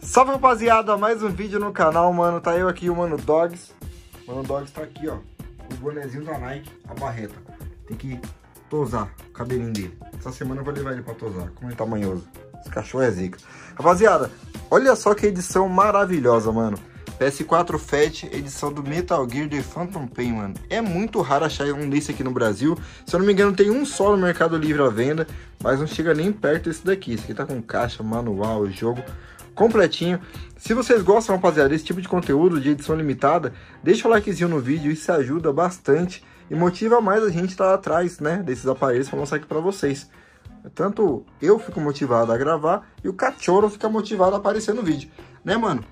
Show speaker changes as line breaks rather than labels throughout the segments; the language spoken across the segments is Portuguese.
Salve, rapaziada, mais um vídeo no canal, mano. Tá eu aqui, o Mano Dogs. O Mano Dogs tá aqui, ó. O bonezinho da Nike, a barreta. Tem que tosar o cabelinho dele. Essa semana eu vou levar ele pra tosar. Como ele tá manhoso. Esse cachorro é zica. Rapaziada, olha só que edição maravilhosa, mano. PS4 Fat, edição do Metal Gear The Phantom Pain, mano. É muito raro achar um desse aqui no Brasil. Se eu não me engano, tem um só no Mercado Livre à venda, mas não chega nem perto desse daqui. Esse aqui tá com caixa, manual, jogo completinho. Se vocês gostam, rapaziada, desse tipo de conteúdo de edição limitada, deixa o likezinho no vídeo, isso ajuda bastante e motiva mais a gente estar atrás, né, desses aparelhos para mostrar aqui para vocês. Tanto eu fico motivado a gravar e o cachorro fica motivado a aparecer no vídeo, né, mano?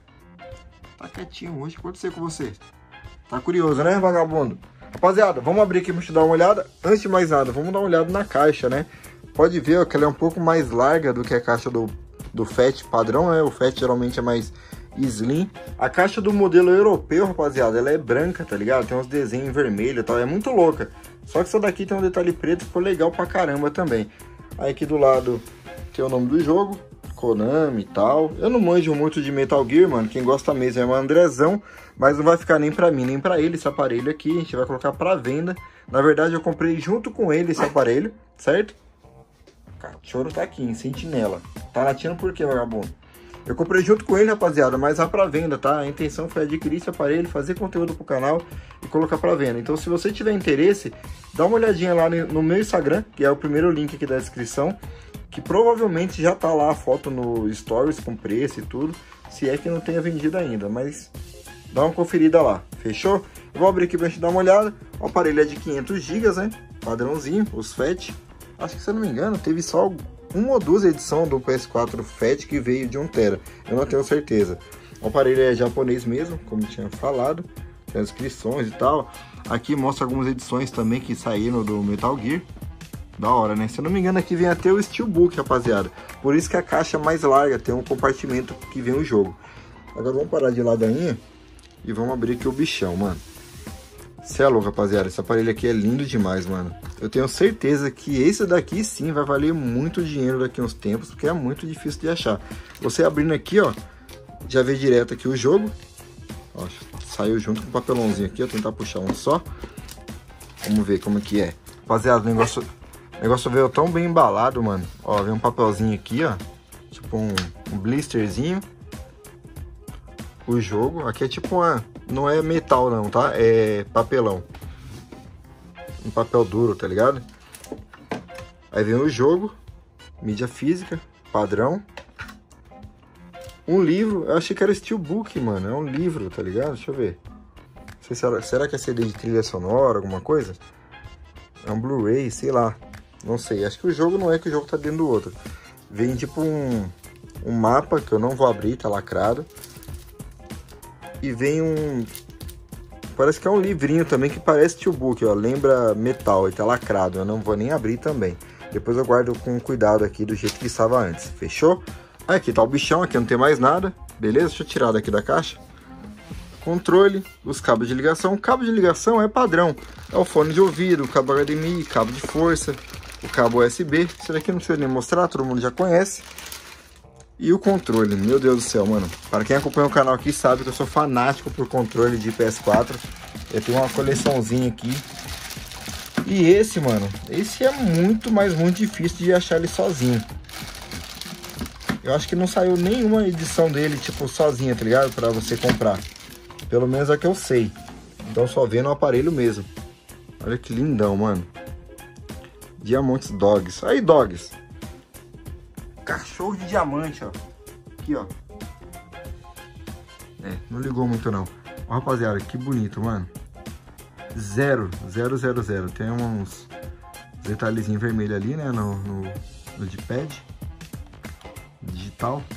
Tá quietinho hoje, o que aconteceu com você? Tá curioso, né, vagabundo? Rapaziada, vamos abrir aqui pra te dar uma olhada. Antes de mais nada, vamos dar uma olhada na caixa, né? Pode ver, ó, que ela é um pouco mais larga do que a caixa do Fat padrão, né? O Fat geralmente é mais slim. A caixa do modelo europeu, rapaziada, ela é branca, tá ligado? Tem uns desenhos em vermelho e tal, é muito louca. Só que essa daqui tem um detalhe preto, ficou legal pra caramba também. Aí aqui do lado tem o nome do jogo, Konami e tal. Eu não manjo muito de Metal Gear, mano. Quem gosta mesmo é o Andrezão, mas não vai ficar nem pra mim, nem pra ele esse aparelho aqui. A gente vai colocar pra venda. Na verdade, eu comprei junto com ele esse aparelho, certo? O cachorro tá aqui, em sentinela. Tá latindo por quê, vagabundo? Eu comprei junto com ele, rapaziada, mas vai pra venda, tá? A intenção foi adquirir esse aparelho, fazer conteúdo pro canal e colocar pra venda. Então, se você tiver interesse, dá uma olhadinha lá no meu Instagram, que é o primeiro link aqui da descrição, que provavelmente já tá lá a foto no Stories com preço e tudo, se é que não tenha vendido ainda, mas dá uma conferida lá, fechou? Eu vou abrir aqui pra gente dar uma olhada. O aparelho é de 500 GB, né? Padrãozinho, os Fat. Acho que, se eu não me engano, teve só uma ou duas edições do PS4 Fat que veio de 1 TB. Eu não tenho certeza. O aparelho é japonês mesmo, como eu tinha falado. Tem as inscrições e tal. Aqui mostra algumas edições também que saíram do Metal Gear. Da hora, né? Se eu não me engano, aqui vem até o Steelbook, rapaziada. Por isso que a caixa é mais larga, tem um compartimento que vem o jogo. Agora vamos parar de ladainha e vamos abrir aqui o bichão, mano. Cê é louco, rapaziada. Esse aparelho aqui é lindo demais, mano. Eu tenho certeza que esse daqui sim vai valer muito dinheiro daqui a uns tempos, porque é muito difícil de achar. Você abrindo aqui, ó, já vê direto aqui o jogo. Ó, saiu junto com o papelãozinho aqui, ó. Tentar puxar um só. Vamos ver como é que é. Rapaziada, o negócio veio tão bem embalado, mano. Ó, vem um papelzinho aqui, ó. Tipo um blisterzinho. O jogo. Aqui é tipo uma... Não é metal não, tá? É papelão. Um papel duro, tá ligado? Aí vem o jogo. Mídia física. Padrão. Um livro. Eu achei que era Steelbook, mano. É um livro, tá ligado? Deixa eu ver. Não sei se será que é CD de trilha sonora, alguma coisa? É um Blu-ray, sei lá. Não sei. Acho que o jogo não é, que o jogo tá dentro do outro. Vem tipo um mapa que eu não vou abrir, tá lacrado. E vem parece que é um livrinho também que parece Steelbook, ó. Lembra metal, ele tá lacrado. Eu não vou nem abrir também. Depois eu guardo com cuidado aqui do jeito que estava antes. Fechou? Aqui tá o bichão, aqui não tem mais nada. Beleza? Deixa eu tirar daqui da caixa. Controle, os cabos de ligação. O cabo de ligação é padrão. É o fone de ouvido, o cabo HDMI, cabo de força, o cabo USB. Isso daqui não precisa nem mostrar, todo mundo já conhece. E o controle, meu Deus do céu, mano. Para quem acompanha o canal aqui sabe que eu sou fanático por controle de PS4. Eu tenho uma coleçãozinha aqui. E esse, mano, esse é muito, mas muito difícil de achar ele sozinho. Eu acho que não saiu nenhuma edição dele, tipo, sozinha, tá ligado? Pra você comprar. Pelo menos é que eu sei. Então só vendo o aparelho mesmo. Olha que lindão, mano. Diamantes Dogs. Aí, Dogs. Cachorro de diamante, ó. Aqui, ó. É, não ligou muito não. Ó, rapaziada, que bonito, mano. 000. Tem uns detalhezinhos vermelhos ali, né? No D-pad. Digital.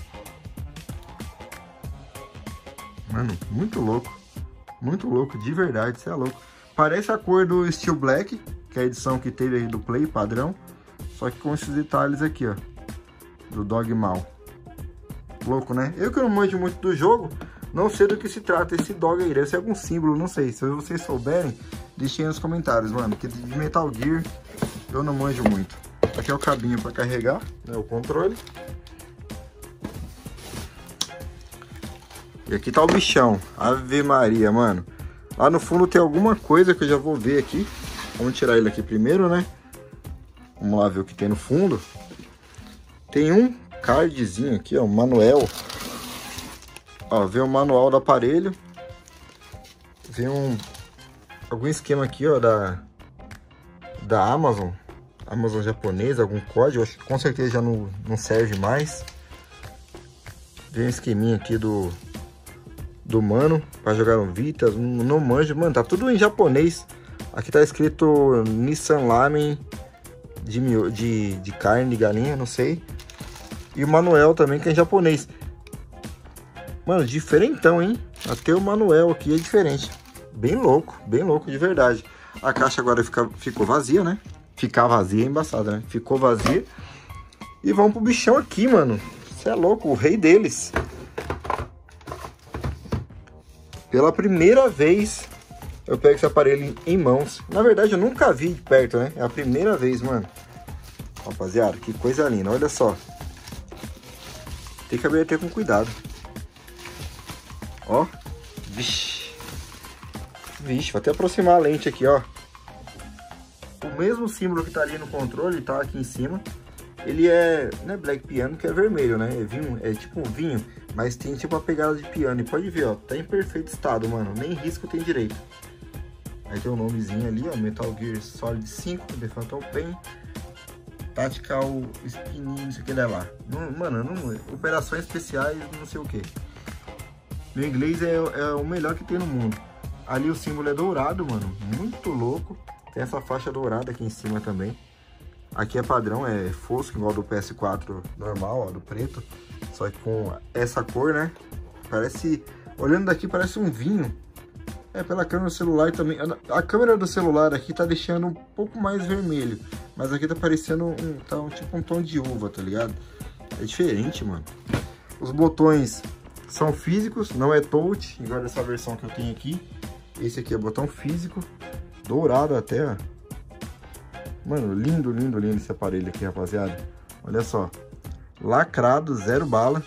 Mano, muito louco. Muito louco, de verdade, isso é louco. Parece a cor do Steel Black, que é a edição que teve aí do Play, padrão. Só que com esses detalhes aqui, ó. Do Dogmal. Louco, né? Eu que não manjo muito do jogo, não sei do que se trata esse dog aí. Deve ser algum símbolo, não sei. Se vocês souberem, deixem nos comentários, mano. Porque de Metal Gear eu não manjo muito. Aqui é o cabinho para carregar, né? O controle. E aqui tá o bichão. Ave Maria, mano. Lá no fundo tem alguma coisa que eu já vou ver aqui. Vamos tirar ele aqui primeiro, né? Vamos lá ver o que tem no fundo. Tem um cardzinho aqui, ó, um manual. Ó, vem o manual do aparelho. Vem algum esquema aqui, ó, da Amazon. Amazon japonesa, algum código. Acho que com certeza já não serve mais. Vem um esqueminha aqui do mano, pra jogar um Vita, não manjo. Mano, tá tudo em japonês. Aqui tá escrito Nissan Lamen de carne de galinha, não sei. E o manual também, que é em japonês. Mano, diferentão, hein? Até o manual aqui é diferente. Bem louco de verdade. A caixa agora ficou vazia, né? Ficar vazia é embaçado, né? Ficou vazia. E vamos pro bichão aqui, mano. Você é louco, o rei deles. Pela primeira vez eu pego esse aparelho em mãos. Na verdade eu nunca vi de perto, né? É a primeira vez, mano. Rapaziada, que coisa linda, olha só. Tem que abrir até com cuidado. Ó. Vixe. Vixe, vou até aproximar a lente aqui, ó. O mesmo símbolo que tá ali no controle tá aqui em cima. Ele não é Black Piano, que é vermelho, né? É vinho, é tipo um vinho, mas tem tipo a pegada de piano. E pode ver, ó, tá em perfeito estado, mano. Nem risco tem direito. Aí tem o nomezinho ali, ó, Metal Gear Solid 5, The Phantom Pain, Tactical Spinning, não sei o que lá. Mano, operações especiais, não sei o que. Meu inglês é o melhor que tem no mundo. Ali o símbolo é dourado, mano, muito louco. Tem essa faixa dourada aqui em cima também. Aqui é padrão, é fosco, igual do PS4 normal, ó, do preto. Só que com essa cor, né? Parece, olhando daqui, parece um vinho. É, pela câmera do celular também. A câmera do celular aqui tá deixando um pouco mais vermelho. Mas aqui tá parecendo tipo um tom de uva, tá ligado? É diferente, mano. Os botões são físicos, não é touch, igual dessa versão que eu tenho aqui. Esse aqui é botão físico, dourado até, ó. Mano, lindo esse aparelho aqui, rapaziada. Olha só. Lacrado, zero bala.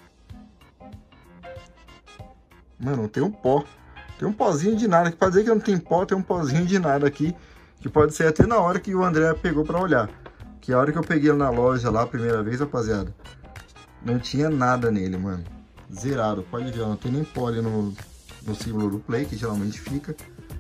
Mano, tem um pó. Tem um pozinho de nada. Pra dizer que não tem pó, tem um pozinho de nada aqui. Que pode ser até na hora que o André pegou pra olhar. Que a hora que eu peguei ele na loja lá a primeira vez, rapaziada, não tinha nada nele, mano. Zerado. Pode ver, ó, não tem nem pó ali no símbolo do Play, que geralmente fica.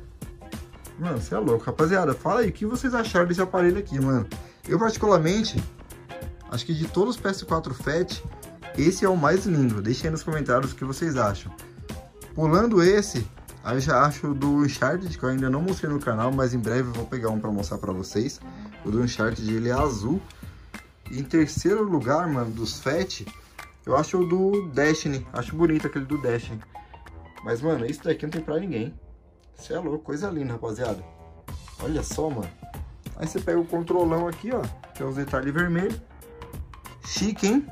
Mano, você é louco. Rapaziada, fala aí o que vocês acharam desse aparelho aqui, mano. Eu, particularmente, acho que de todos os PS4 Fat, esse é o mais lindo. Deixem aí nos comentários o que vocês acham. Pulando esse, aí eu já acho do Uncharted, que eu ainda não mostrei no canal, mas em breve eu vou pegar um pra mostrar pra vocês. O do Uncharted, ele é azul. E em terceiro lugar, mano, dos Fat, eu acho o do Destiny. Acho bonito aquele do Destiny. Mas, mano, esse daqui não tem pra ninguém. Você é louco, coisa linda, rapaziada. Olha só, mano. Aí você pega o controlão aqui, ó. Tem uns detalhes vermelhos. Chique, hein?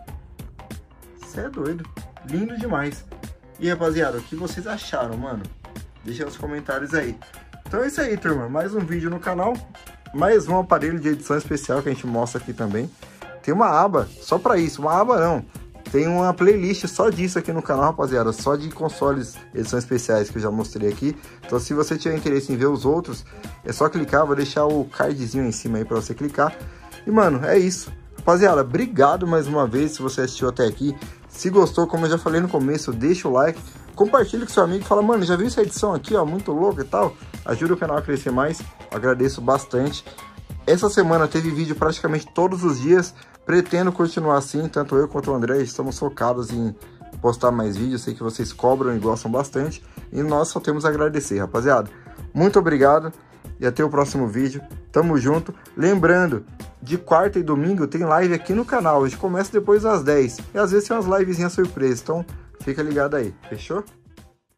Você é doido. Lindo demais. E, rapaziada, o que vocês acharam, mano? Deixa nos comentários aí. Então é isso aí, turma. Mais um vídeo no canal. Mais um aparelho de edição especial que a gente mostra aqui também. Tem uma aba só pra isso. Uma aba não. Tem uma playlist só disso aqui no canal, rapaziada. Só de consoles, edições especiais que eu já mostrei aqui. Então, se você tiver interesse em ver os outros, é só clicar. Vou deixar o cardzinho em cima aí pra você clicar. E, mano, é isso. Rapaziada, obrigado mais uma vez se você assistiu até aqui. Se gostou, como eu já falei no começo, deixa o like. Compartilha com seu amigo e fala, mano, já viu essa edição aqui, ó, muito louca e tal? Ajuda o canal a crescer mais. Agradeço bastante. Essa semana teve vídeo praticamente todos os dias. Pretendo continuar assim, tanto eu quanto o André estamos focados em postar mais vídeos. Sei que vocês cobram e gostam bastante. E nós só temos a agradecer, rapaziada. Muito obrigado e até o próximo vídeo. Tamo junto. Lembrando, de quarta e domingo tem live aqui no canal. A gente começa depois das 10. E às vezes tem umas livezinhas surpresas. Então fica ligado aí. Fechou?